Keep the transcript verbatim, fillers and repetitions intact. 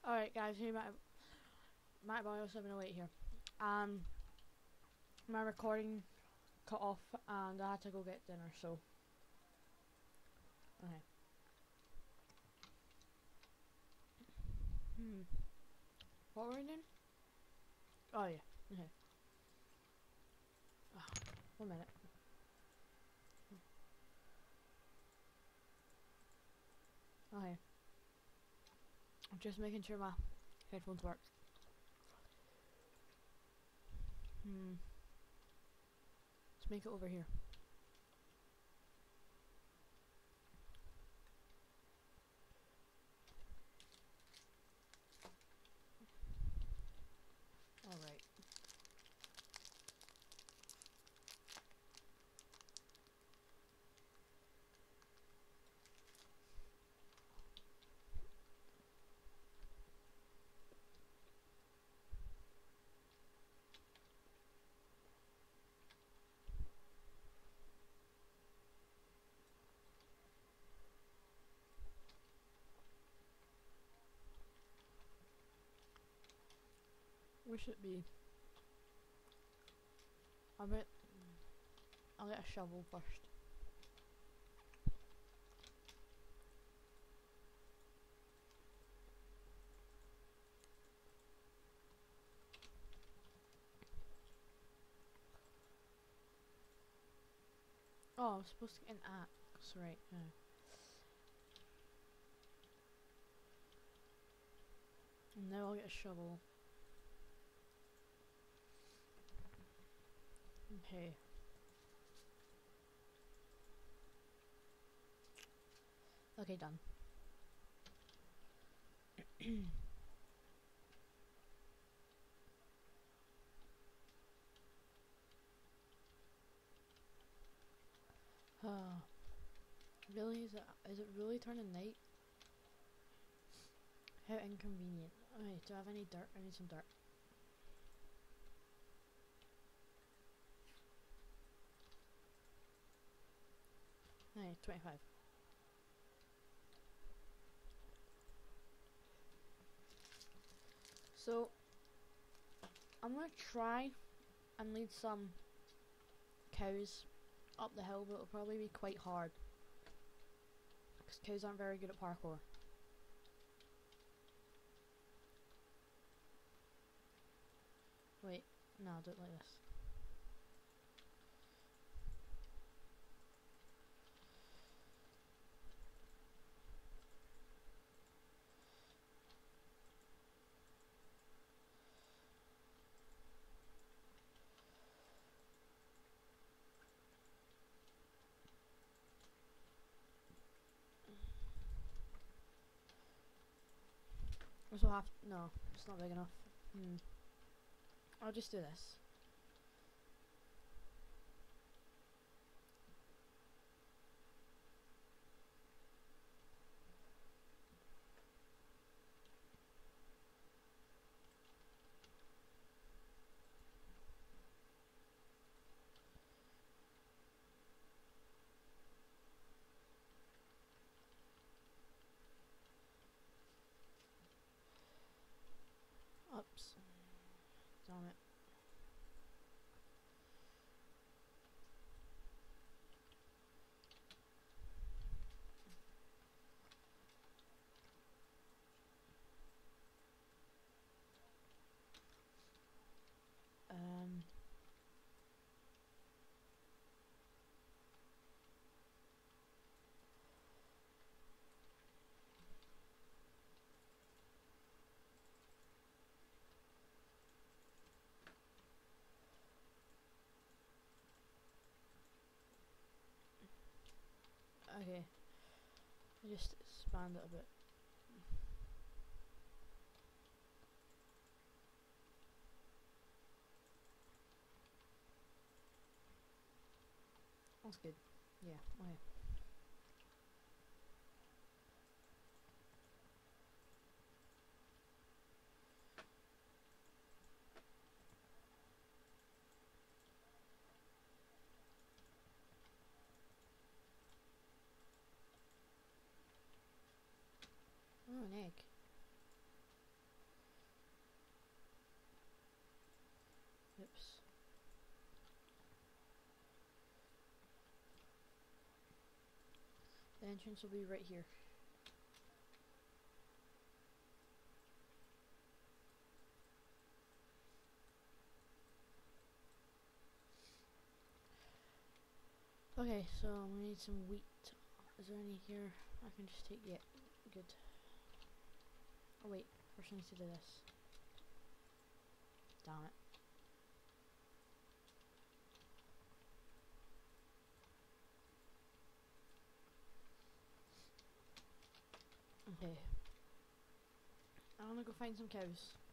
Alright guys, hey Matt, Matt Boy seven oh eight here. Um, my recording cut off and I had to go get dinner, so. Okay. Hmm. What were we doing? Oh yeah, okay. Oh, one minute. Okay. I'm just making sure my headphones work. Hmm. Let's make it over here. Alright. Where should it be? I bet I'll get a shovel first. Oh, I was supposed to get an axe, right? Yeah. And now I'll get a shovel. Okay. Okay, done. Uh, really? Is it, is it really turning night? How inconvenient. Okay, do I have any dirt? I need some dirt. Hey, twenty-five. So, I'm gonna try and lead some cows up the hill, but it'll probably be quite hard. Because cows aren't very good at parkour. Wait, no, I'll do it like this. This will have to, no, it's not big enough. Hmm. I'll just do this. Oops. Damn it. Um. Okay. I just expand it a bit. That's good. Yeah, okay. Oh, an egg. The entrance will be right here. Okay, so we need some wheat. Is there any here? I can just take, yeah, good. Oh wait, first I need to do this. Damn it. Okay. I'm gonna go find some cows.